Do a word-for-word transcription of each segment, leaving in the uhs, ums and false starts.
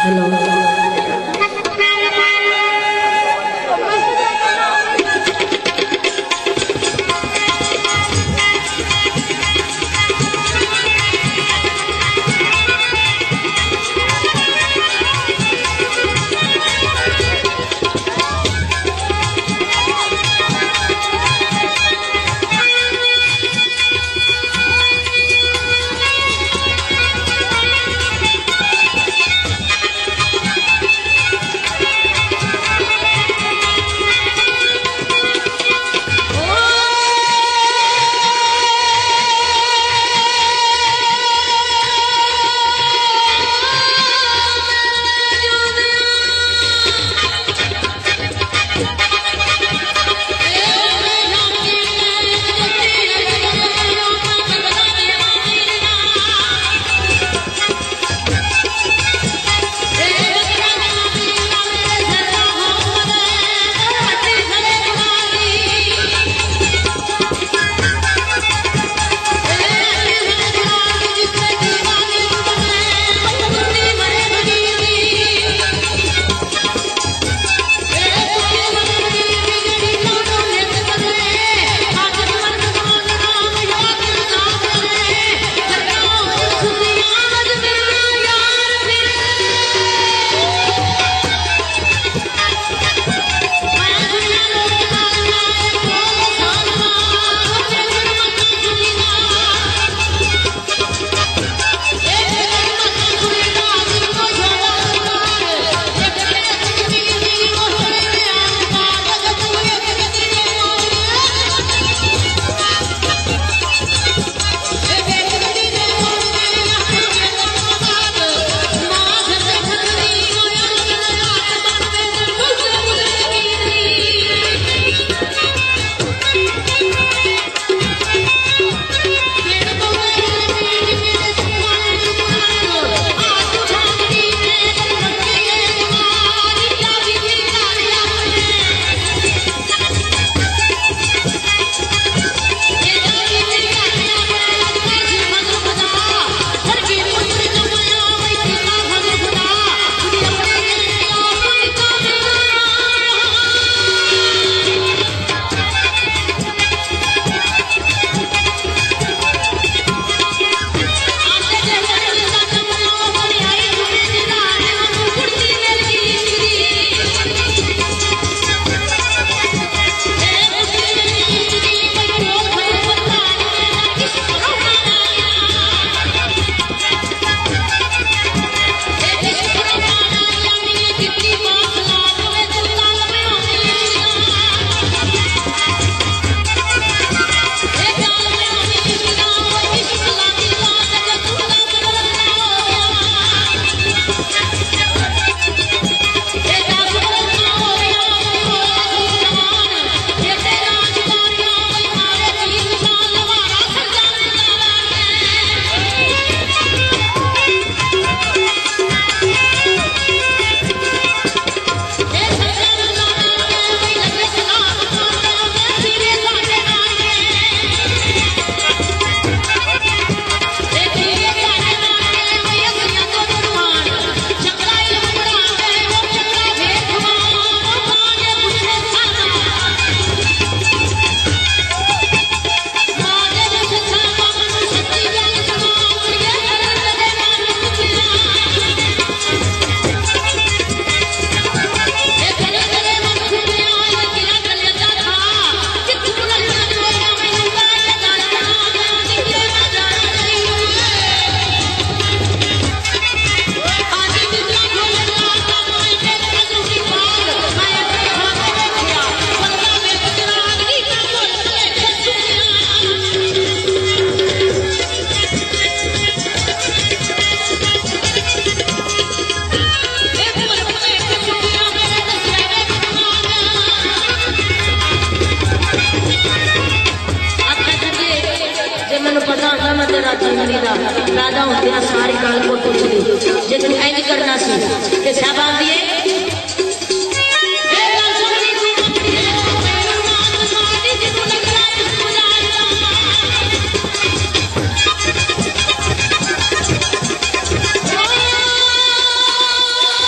राजा होते सारी गल को पूछ ली जे तू इंज करना सी ते साहब आंदी है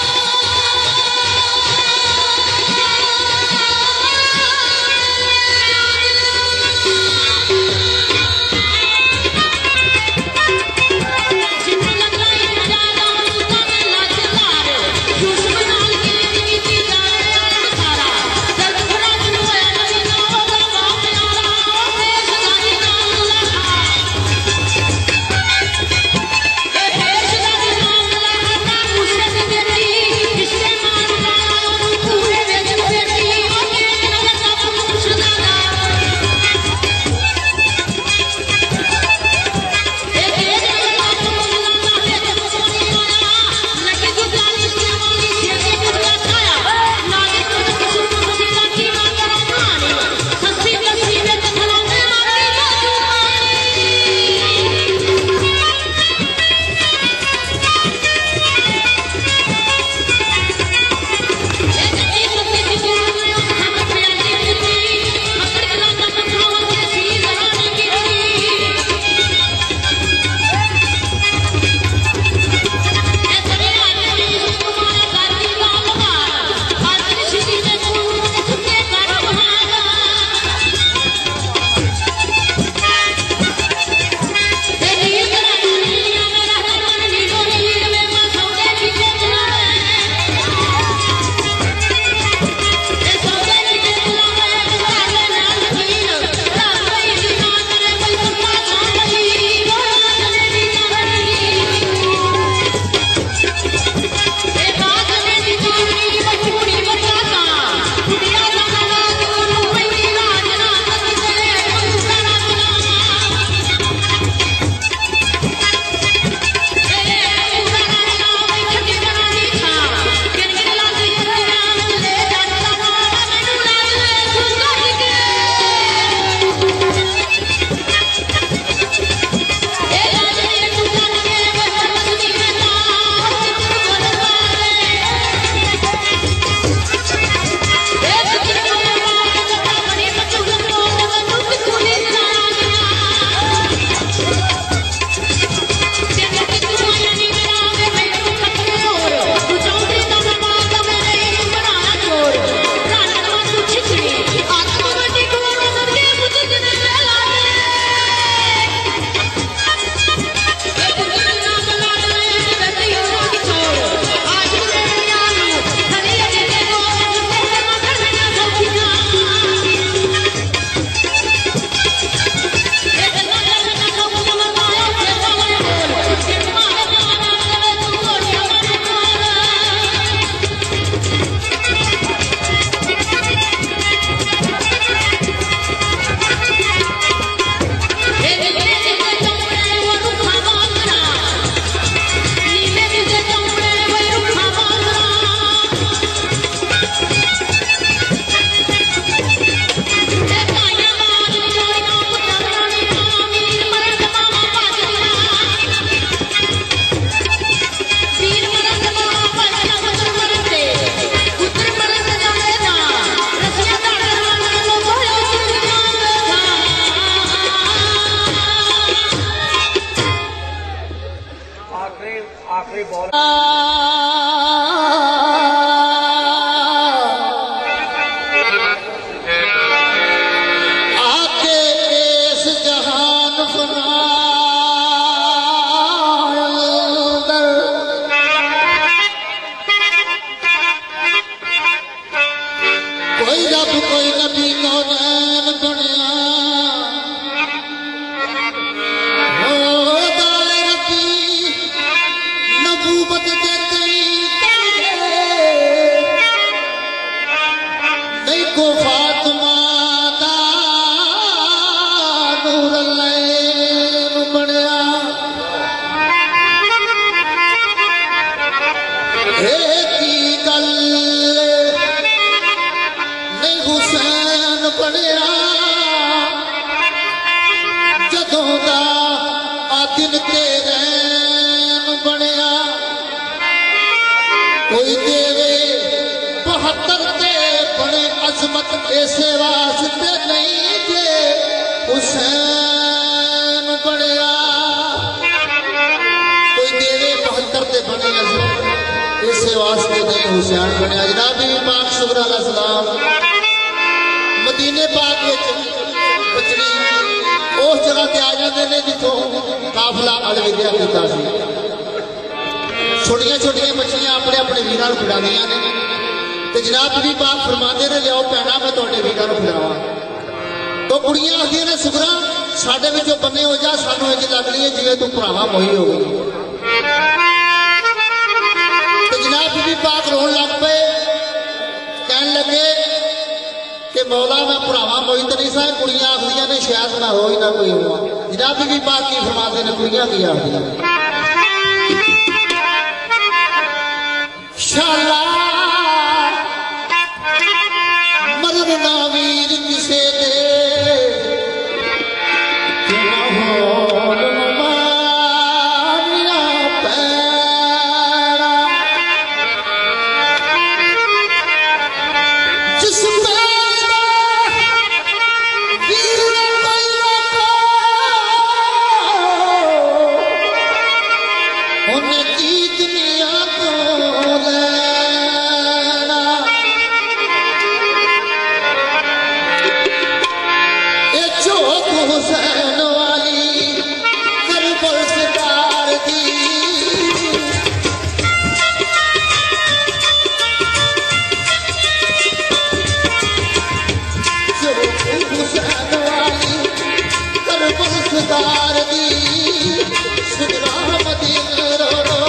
आखिरी बॉल आके इस जहान फना कोई रब कोई नबी कौन दुनिया हो दायरती नबूवत के नहीं को फातिमा दा नूर लैन बनया की गल नहीं हुसैन बनया जदों दा आदिल ते रैन बनया कोई देवे बहत्तर ते बड़े अजमत ऐसे वास्ते नहीं जे हुसैन बनया कोई देवे बहत्तर ते बड़े अजमत ऐसे वास्ते नहीं हुसैन बनया। जनाब बीबी पाक सुगरा दा सलाम मदीने पाक विच बचड़ी उस जगह ते आ जाते हैं जिथों काफिला अलविदा कीता सी। छोटिया छोटिया बच्चियां अपने अपने वीरां नूं खिडांदियां ने ते जनाब बीबी पाक फरमाते ने लियाओ भैणा मैं तुहाडे वीरां नूं खिडावां। तो कुड़ियां आखदियां ने सुगरा साडे विचों बन्ने हो जा, सानूं इंज लगदी है जिवें तूं भरावां मोही हो गई। तो जनाब बीबी पाक रोन लग पे, कहन लगे कि मौला मैं भरावां मोही तो नहीं सा। कुड़ियां आखदियां ने शायद मैं हो ही ना कोई होवां। जनाब बीबी पाक की फरमाते ने कुड़ियां की आखदियां शाला मरद ना वीर किसे दे सरदार दी सुगरा मदीना रो रो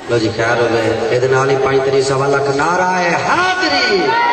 लो जी खैर हो गए ये पाई तरी सवा लख नारा है हाजरी।